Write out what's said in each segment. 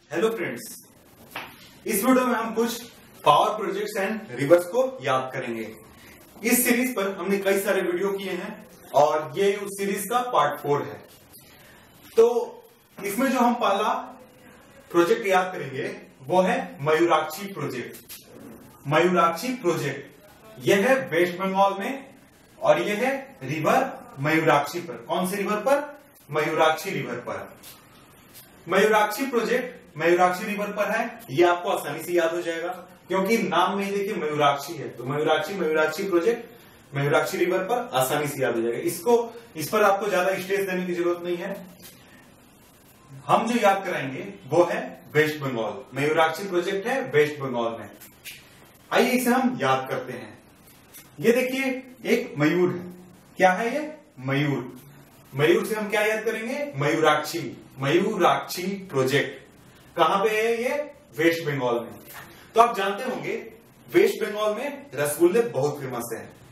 Hello friends, इस video में हम कुछ पावर प्रोजेक्ट्स एंड रिवर्स को याद करेंगे। इस सीरीज पर हमने कई सारे वीडियो किए हैं और ये उस सीरीज का पार्ट 4 है। तो इसमें जो हम पहला प्रोजेक्ट याद करेंगे वो है मयूराक्षी प्रोजेक्ट। मयूराक्षी प्रोजेक्ट यह है वेस्ट बंगाल में और यह है रिवर मयूराक्षी पर। कौन से रिवर पर? मयूराक्षी रिवर पर। मयूराक्षी प्रोजेक्ट मयूराक्षी रिवर पर है। ये आपको आसानी से याद हो जाएगा क्योंकि नाम में ही देखिए मयूराक्षी है, तो मयूराक्षी प्रोजेक्ट मयूराक्षी रिवर पर आसानी से याद हो जाएगा। इस पर आपको ज्यादा स्ट्रेस देने की जरूरत नहीं है। हम जो याद कराएंगे वो है वेस्ट बंगाल। मयूराक्षी प्रोजेक्ट है वेस्ट बंगाल में। आइए इसे हम याद करते हैं। ये देखिए एक मयूर है। क्या है ये? मयूर। मयूर से हम क्या याद करेंगे? मयूराक्षी प्रोजेक्ट। कहां पे है ये? वेस्ट बंगाल में। तो आप जानते होंगे वेस्ट बंगाल में रसगुल्ले बहुत फेमस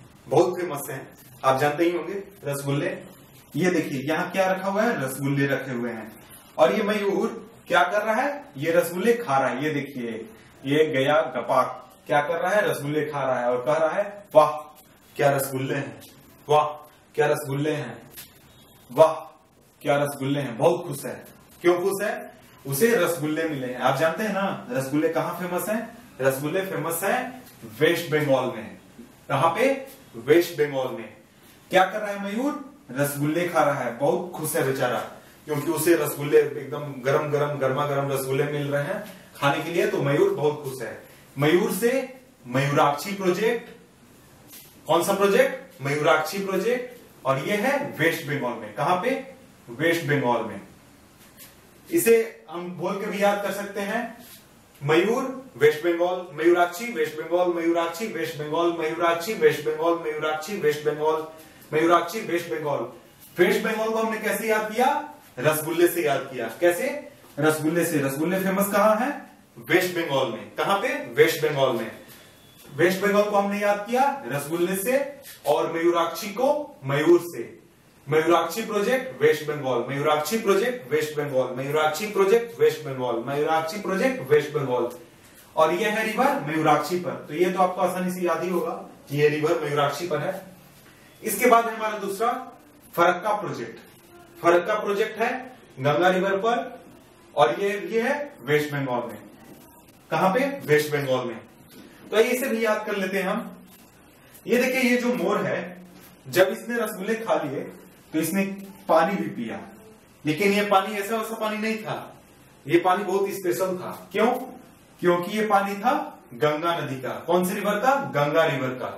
है। आप जानते ही होंगे रसगुल्ले। ये देखिए यहाँ क्या रखा हुआ है? रसगुल्ले रखे हुए हैं। और ये मयूर क्या कर रहा है? ये रसगुल्ले खा रहा है। ये देखिए ये गया गपाक क्या कर रहा है? रसगुल्ले खा रहा है और कह रहा है वाह क्या रसगुल्ले हैं, वाह क्या रसगुल्ले हैं, वाह क्या रसगुल्ले हैं। बहुत खुश है। क्यों खुश है? उसे रसगुल्ले मिले हैं। आप जानते हैं ना रसगुल्ले कहाँ फेमस हैं? रसगुल्ले फेमस हैं वेस्ट बंगाल में। कहाँ पे? वेस्ट बंगाल में। क्या कर रहा है मयूर? रसगुल्ले खा रहा है। बहुत खुश है बेचारा क्योंकि उसे रसगुल्ले एकदम गर्मा गर्म रसगुल्ले मिल रहे हैं खाने के लिए। तो मयूर बहुत खुश है। मयूर से मयूराक्षी प्रोजेक्ट। कौन सा प्रोजेक्ट? मयूराक्षी प्रोजेक्ट। और ये है वेस्ट बंगाल में। कहां पे? वेस्ट बंगाल में। इसे हम बोल के भी याद कर सकते हैं। Mayur West Bengal, Mayurakshi West Bengal, Mayurakshi West Bengal, Mayurakshi West Bengal, Mayurakshi West Bengal, Mayurakshi West Bengal. West Bengal को हमने कैसे याद किया? रसगुल्ले से याद किया। कैसे? रसगुल्ले से। रसगुल्ले फेमस कहां है? वेस्ट बंगाल में। कहां पे? वेस्ट बंगाल में। वेस्ट बंगाल को हमने याद किया रसगुल्ले से और मयूराक्षी को मयूर से। Mayurakshi project West Bengal, Mayurakshi project West Bengal, Mayurakshi project West Bengal, Mayurakshi project West Bengal. और ये है रिवर मयूराक्षी पर। तो ये तो आपको आसानी से याद ही होगा कि ये रिवर मयूराक्षी पर है। इसके बाद है हमारा दूसरा फरक्का प्रोजेक्ट। फरक्का प्रोजेक्ट है गंगा रिवर पर और ये है वेस्ट बंगाल में। कहां पे? वेस्ट बंगाल में। तो इसे भी याद कर लेते हैं हम। ये देखिए ये जो मोर है, जब इसने रसगुल्ले खा लिए तो इसने पानी भी पिया, लेकिन ये पानी ऐसा वैसा पानी नहीं था। ये पानी बहुत स्पेशल था। क्यों? क्योंकि ये पानी था गंगा नदी का। कौन सी रिवर का? गंगा रिवर का।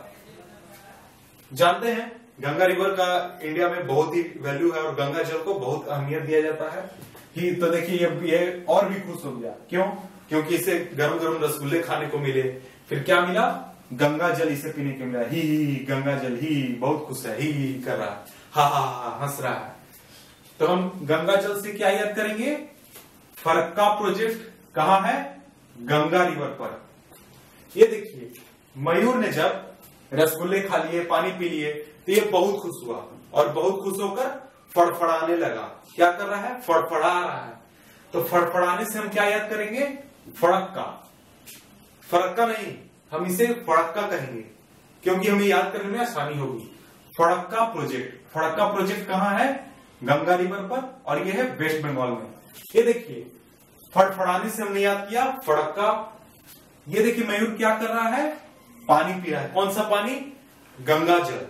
जानते हैं गंगा रिवर का इंडिया में बहुत ही वैल्यू है और गंगा जल को बहुत अहमियत दिया जाता है। तो देखिए ये और भी खुश हो गया। क्यों? क्योंकि इसे गर्म गर्म रसगुल्ले खाने को मिले। फिर क्या मिला? गंगा जल इसे पीने को मिला। ही गंगा जल, ही बहुत खुश है, ही कर रहा, हा हंस रहा है। तो हम गंगा जल से क्या याद करेंगे? फरक्का प्रोजेक्ट कहां है? गंगा रिवर पर। ये देखिए मयूर ने जब रसगुल्ले खा लिए, पानी पी लिए, तो ये बहुत खुश हुआ और बहुत खुश होकर फड़फड़ाने लगा। क्या कर रहा है? फड़फड़ा रहा है। तो फड़फड़ाने से हम क्या याद करेंगे? फड़क्का। फरक्का नहीं, हम इसे फड़क्का कहेंगे क्योंकि हमें याद करने में आसानी होगी। फड़क्का प्रोजेक्ट। फड़क्का प्रोजेक्ट कहां है? गंगा रिवर पर और यह है वेस्ट बंगाल में। ये देखिए फड़फड़ाने से हमने याद किया फड़क्का। ये देखिए मयूर क्या कर रहा है? पानी पी रहा है। कौन सा पानी? गंगा जल।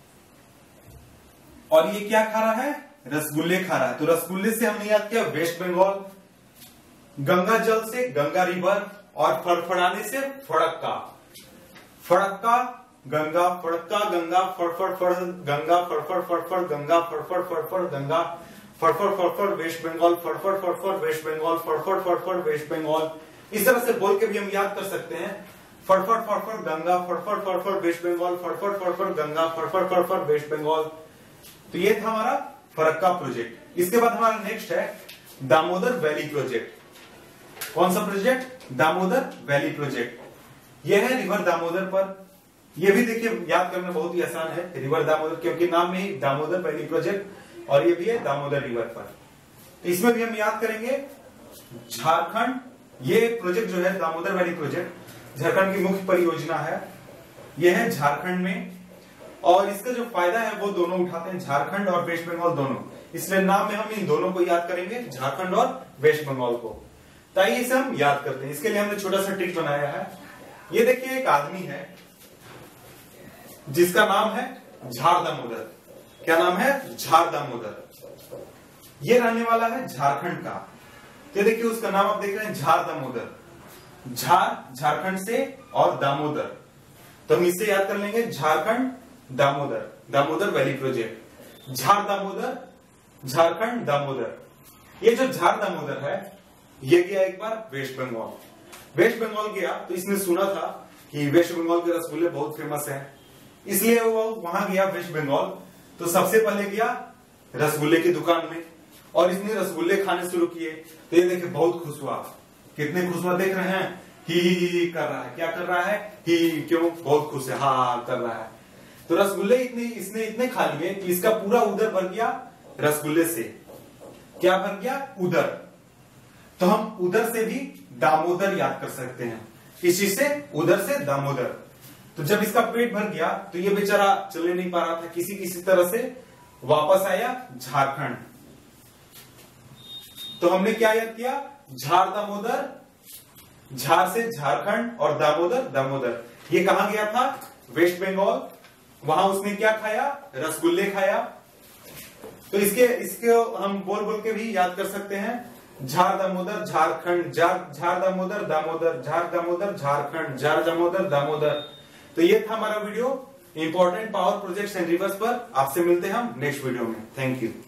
और ये क्या खा रहा है? रसगुल्ले खा रहा है। तो रसगुल्ले से हमने याद किया वेस्ट बंगाल, गंगा जल से गंगा रिवर और फड़फड़ाने से फड़क्का। फड़क्का गंगा, फड़क्का गंगा, फड़फड़ फड़ गंगा, फड़फड़ फड़फड़ गंगा, फड़फड़ फड़फड़ गंगा, फड़फड़ फड़फड़ वेस्ट बंगाल, फड़फड़ फड़फड़ वेस्ट बंगाल, फड़फड़ फड़फड़ वेस्ट बंगाल। इस तरह से बोल के भी हम याद कर सकते हैं। फड़फड़ फड़फड़ गंगा, फड़फड़ फड़फड़ वेस्ट बंगाल, फड़फड़ फड़फड़ गंगा, फड़फड़ फड़फड़ वेस्ट बंगाल। तो ये था हमारा फरक्का प्रोजेक्ट। इसके बाद हमारा नेक्स्ट है दामोदर वैली प्रोजेक्ट। कौन सा प्रोजेक्ट? Damodar valley project. यह है रिवर दामोदर पर। यह भी देखिए याद करना बहुत ही आसान है, रिवर दामोदर, क्योंकि नाम में ही दामोदर वैली प्रोजेक्ट और ये भी है दामोदर रिवर पर। इसमें भी हम याद करेंगे झारखंड, ये प्रोजेक्ट जो है दामोदर वैली प्रोजेक्ट झारखंड की मुख्य परियोजना है। यह है झारखंड में, और इसका जो फायदा है वो दोनों उठाते हैं, झारखंड और वेस्ट बंगाल दोनों। इसलिए नाम में हम इन दोनों को याद करेंगे, झारखंड और वेस्ट बंगाल को। तो आइए इसे हम याद करते हैं। इसके लिए हमने छोटा सा ट्रिक बनाया है। ये देखिए एक आदमी है जिसका नाम है झार दामोदर। क्या नाम है? झार दामोदर। ये रहने वाला है झारखंड का। तो देखिए उसका नाम आप देख रहे हैं, झार दामोदर। झार झारखंड से और दामोदर, तो हम इससे याद कर लेंगे झारखंड दामोदर, दामोदर वैली प्रोजेक्ट। झार दामोदर, झारखंड दामोदर। ये जो झार दामोदर है ये गया एक बार वेस्ट बंगाल। वेस्ट बंगाल गया तो इसने सुना था कि वेस्ट बंगाल के रसगुल्ले बहुत फेमस हैं, इसलिए वो वहां गया वेस्ट बंगाल। तो सबसे पहले गया रसगुल्ले की दुकान में और इसने रसगुल्ले खाने शुरू किए। तो ये देखिए बहुत खुश हुआ। कितने खुश हुआ देख रहे हैं? ही कर रहा है। क्या कर रहा है? ही। क्यों? बहुत खुश है, हाँ कर रहा है। तो रसगुल्ले इसने इतने खा लिए कि इसका पूरा उदर भर गया रसगुल्ले से। क्या भर गया? उदर। तो हम उदर से भी दामोदर याद कर सकते हैं, इस चीज से उदर से दामोदर। तो जब इसका पेट भर गया तो ये बेचारा चलने नहीं पा रहा था, किसी तरह से वापस आया झारखंड। तो हमने क्या याद किया? झार दामोदर, झार से झारखंड और दामोदर दामोदर। ये कहां गया था? वेस्ट बंगाल। वहां उसने क्या खाया? रसगुल्ले खाया। तो इसके हम बोल के भी याद कर सकते हैं, झार दामोदर झारखंड, झार दामोदर दामोदर, झार दामोदर झारखंड, झार दामोदर दामोदर। तो ये था हमारा video important power projects and rivers पर। आपसे मिलते हैं हम नेक्स्ट वीडियो में। Thank you.